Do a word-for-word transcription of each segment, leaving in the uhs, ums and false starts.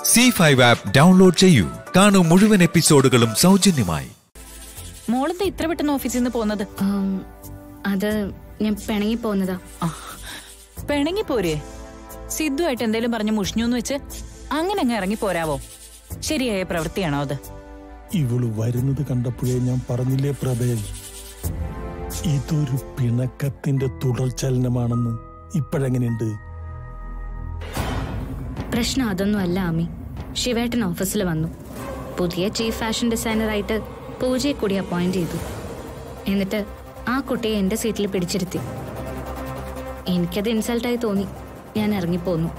See five app download ചെയ്യൂ. കാണൂ മുഴുവൻ എപ്പിസോഡുകളും സൗജന്യമായി. മോളെന്താ ഇത്ര പെട്ടെന്ന് ഓഫീസിൽ നിന്ന് പോകുന്നത്? അത് ഞാൻ പിണങ്ങി പോകുന്നതാ. പിണങ്ങി പോരേ? സിദ്ധുവായിട്ട് എന്തേലും പറഞ്ഞു മുഷിഞ്ഞു വെച്ച് അങ്ങനെ അങ്ങ് ഇറങ്ങി പോരാവോ? ശരിയായ പ്രവൃത്തിയാണോ അത്? ഇവള് വരുന്നത് കണ്ടപ്പോഴേ ഞാൻ പറഞ്ഞില്ലേ പ്രഭേ, ഇതൊരു പിണക്കത്തിന്റെ തുടർചലനമാണെന്ന്. ഇപ്പോഴെങ്ങനെയുണ്ട്? പ്രശ്നം അതൊന്നും അല്ല ആമി. ശിവേട്ടൻ ഓഫീസിൽ വന്നു. പുതിയ ചീഫ് ഫാഷൻ ഡിസൈനറായിട്ട് പൂജയെ കൂടി അപ്പോയിന്റ് ചെയ്തു. എന്നിട്ട് ആ കുട്ടിയെ എന്റെ സീറ്റിൽ പിടിച്ചിരുത്തി. എനിക്കത് ഇൻസൾട്ടായി തോന്നി. ഞാൻ ഇറങ്ങിപ്പോന്നു.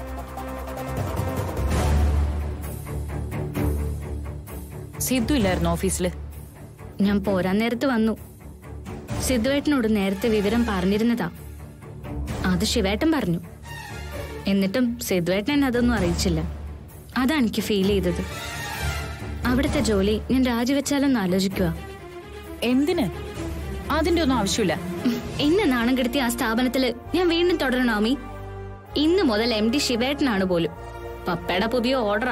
സിദ്ധു ഇല്ലായിരുന്നു ഓഫീസില്? ഞാൻ പോരാൻ നേരത്ത് വന്നു. സിദ്ധുവേട്ടനോട് നേരത്തെ വിവരം പറഞ്ഞിരുന്നതാ. അത് ശിവേട്ടൻ പറഞ്ഞു. എന്നിട്ടും സിദ്ധുവേട്ടൻ എന്നെ അതൊന്നും അറിയിച്ചില്ല. അതാണ് എനിക്ക് ഫീൽ ചെയ്തത്. അവിടുത്തെ ജോലി ഞാൻ രാജിവെച്ചാലെന്ന് ആലോചിക്കുക. എന്തിന്? അതിന്റെ ഒന്നും ആവശ്യമില്ല. എന്നെ നാണം കെടുത്തിയ ആ സ്ഥാപനത്തില് ഞാൻ വീണ്ടും തുടരണോമി. ഇന്ന് മുതൽ എം ഡി ശിവേട്ടനാണ് പോലും. പപ്പയുടെ പുതിയ ഓർഡറാ.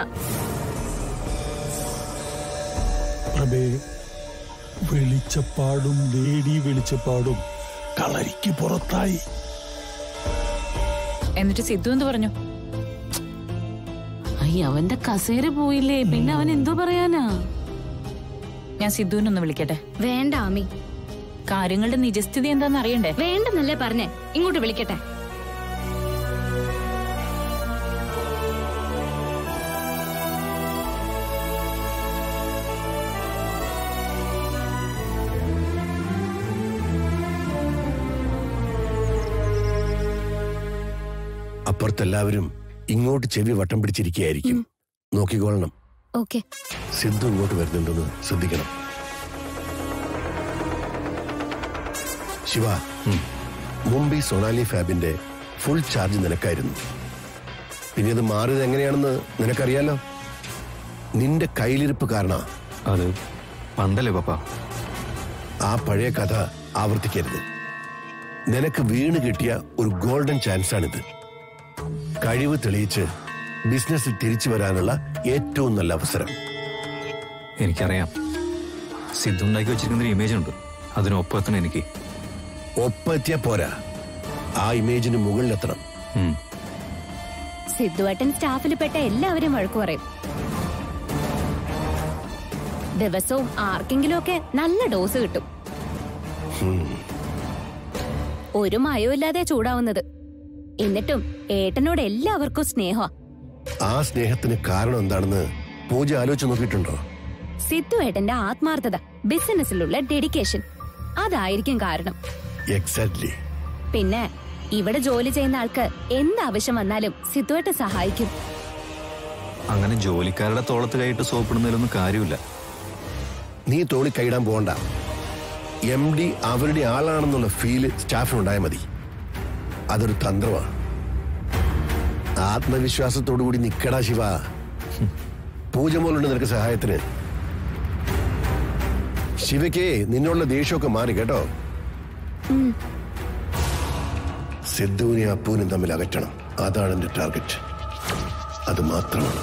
പ്രഭേ, വെളിച്ചപ്പാടും ലേഡി വെളിച്ചപ്പാടും കളരിക്ക് പുറത്തായി. എന്നിട്ട് സിദ്ധു എന്ത് പറഞ്ഞു? അവന്റെ കസേര പോയില്ലേ, പിന്നെ അവൻ എന്തോ പറയാനാ? ഞാൻ സിദ്ധുവിനൊന്ന് വിളിക്കട്ടെ? വേണ്ട ആമി, കാര്യങ്ങളുടെ നിജസ്ഥിതി എന്താന്ന് അറിയണ്ടേ? വേണ്ടെന്നല്ലേ പറഞ്ഞേ. ഇങ്ങോട്ട് വിളിക്കട്ടെ? അപ്പുറത്തെല്ലാവരും ഇങ്ങോട്ട് ചെവി വട്ടം പിടിച്ചിരിക്കുകയായിരിക്കും. നോക്കിക്കൊള്ളണം. ഓക്കെ. സിദ്ധു ഇങ്ങോട്ട് വരുന്നുണ്ടെന്ന് ശ്രദ്ധിക്കണം. ശിവ, മുംബൈ സൊണാലി ഫാബിന്റെ ഫുൾ ചാർജ് നിനക്കായിരുന്നു. പിന്നെ അത് മാറിയത് എങ്ങനെയാണെന്ന് നിനക്കറിയാലോ. നിന്റെ കയ്യിലിരിപ്പ് കാരണം. അത് പണ്ടല്ലേ പപ്പ. ആ പഴയ കഥ ആവർത്തിക്കരുത്. നിനക്ക് വീണ് കിട്ടിയ ഒരു ഗോൾഡൻ ചാൻസ് ആണിത്. കഴിവ് തെളിയിച്ച് ബിസിനസ്സിൽ തിരിച്ചു വരാനുള്ള ഏറ്റവും നല്ല അവസരം. എനിക്കറിയാം, സിദ്ധു ഉണ്ടാക്കി വെച്ചിരിക്കുന്ന ഇമേജ് ഉണ്ട്. അതിനൊപ്പം എനിക്ക് ഒപ്പെത്തിയാ പോരാ, ആ ഇമേജിന് മുകളിലെത്തണം. സിദ്ധുവേട്ടൻ സ്റ്റാഫിൽ പെട്ട എല്ലാവരും വഴക്കു പറയും. ദിവസവും ആർക്കെങ്കിലും ഒക്കെ നല്ല ഡോസ് കിട്ടും. ഒരു മയവും ഇല്ലാതെ ചൂടാവുന്നത്. എന്നിട്ടും ഏട്ടനോട് എല്ലാവർക്കും സ്നേഹ. ആ സ്നേഹത്തിന് കാരണം എന്താണെന്ന് പൂജ ആലോചിച്ച് നോക്കിയിട്ടുണ്ടോ? സിദ്ധു ഏട്ടന്റെ ആത്മാർത്ഥത, ബിസിനസ്സിലുള്ള ഡെഡിക്കേഷൻ, അതായിരിക്കും കാരണം. എക്സാക്ട്ലി. പിന്നെ ഇവിടെ ജോലി ചെയ്യുന്ന ആൾക്ക് എന്താവശ്യം വന്നാലും സിദ്ധുവേട്ടൻ സഹായിക്കും. അങ്ങനെ ജോലിക്കാരുടെ തോളത്ത് കൈയിട്ട് സോപ്പിടുന്നതിലൊന്നും കാര്യമില്ല. നീ തോളി കൈയിടാൻ പോകണ്ട. എം ഡി അവരുടെ ആളാണെന്നുള്ള ഫീല് സ്റ്റാഫിനുണ്ടായാൽ മതി. അതൊരു തന്ത്രമാണ്. ആത്മവിശ്വാസത്തോടുകൂടി നിക്കടാ ശിവ. പൂജ മോളുണ്ട് നിനക്ക് സഹായത്തിന്. ശിവയ്ക്ക് നിന്നുള്ള ദേഷ്യമൊക്കെ മാറി കേട്ടോ. സിദ്ധുവിനെ അപ്പൂനും തമ്മിൽ അകറ്റണം. അതാണ് എന്റെ ടാർഗറ്റ്. അത് മാത്രമാണ്.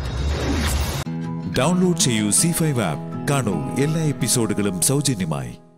ഡൗൺലോഡ് ചെയ്യൂ സീ ഫൈവ് ആപ്പ്. കാണൂ എല്ലാ എപ്പിസോഡുകളും സൗജന്യമായി.